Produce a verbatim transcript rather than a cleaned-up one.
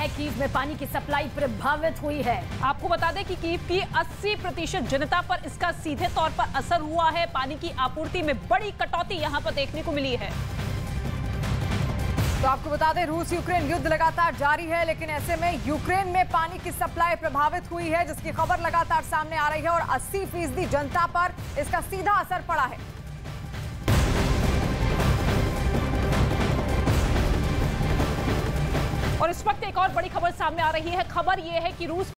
Kyiv में पानी की सप्लाई प्रभावित हुई है। आपको बता दें कि कीव की अस्सी प्रतिशत जनता पर इसका सीधे तौर पर असर हुआ है। पानी की आपूर्ति में बड़ी कटौती यहां पर देखने को मिली है। तो आपको बता दें, रूस यूक्रेन युद्ध लगातार जारी है, लेकिन ऐसे में यूक्रेन में पानी की सप्लाई प्रभावित हुई है, जिसकी खबर लगातार सामने आ रही है और अस्सी फीसदी जनता पर इसका सीधा असर पड़ा है। और इस वक्त एक और बड़ी खबर सामने आ रही है। खबर यह है कि रूस